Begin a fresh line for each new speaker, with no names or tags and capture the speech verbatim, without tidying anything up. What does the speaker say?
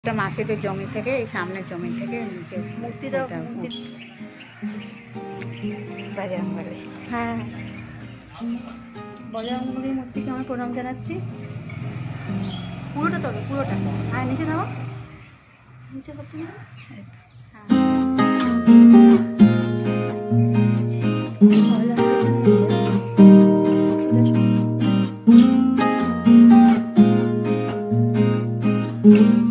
একটা মাসিদের জমি থেকে, এই সামনের জমি থেকে নিচে
মূর্তি দাও।
বাজরংবলী।
হ্যাঁ, বজরংবলীর মূর্তিকে আমি প্রণাম জানাচ্ছি। পুরোটা তবে পুরোটা আর নিচে নাও, নিচে হচ্ছে না। হ্যাঁ।